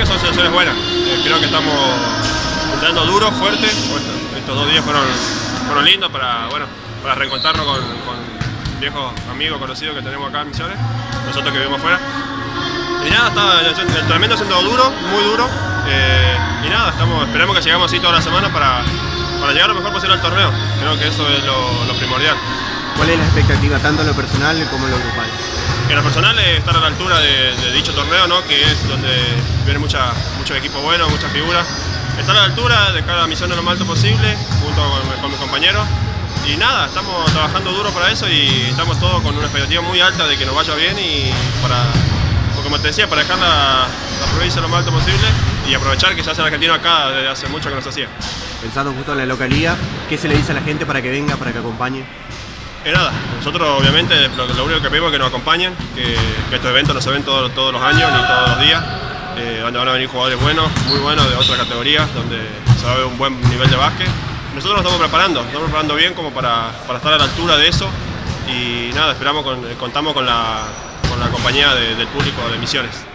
que son sensaciones buenas. Creo que estamos entrando duro, fuerte. Estos 2 días fueron lindos para reencontrarnos con viejos amigos conocidos que tenemos acá en Misiones, nosotros que vivimos afuera. Y nada, el entrenamiento siendo duro, muy duro. Y nada, esperemos que llegamos así toda la semana para llegar lo mejor posible al torneo. Creo que eso es lo primordial. ¿Cuál es la expectativa, tanto en lo personal como en lo grupal? En lo personal es estar a la altura de dicho torneo, ¿no? Que es donde vienen muchos equipos buenos, muchas figuras. Estar a la altura, dejar la misión lo más alto posible, junto con mis compañeros. Y nada, estamos trabajando duro para eso y estamos todos con una expectativa muy alta de que nos vaya bien y porque como te decía, para dejar la provincia lo más alto posible y aprovechar que se hace en Argentina acá desde hace mucho que no se hacía. Pensando justo en la localía, ¿qué se le dice a la gente para que venga, para que acompañe? Nada, nosotros obviamente lo único que pedimos es que nos acompañen, que estos eventos no se ven todos los años ni todos los días, donde van a venir jugadores buenos, muy buenos de otras categorías, donde se va a ver un buen nivel de básquet. Nosotros nos estamos preparando bien como para estar a la altura de eso y nada, contamos con la compañía del público de Misiones.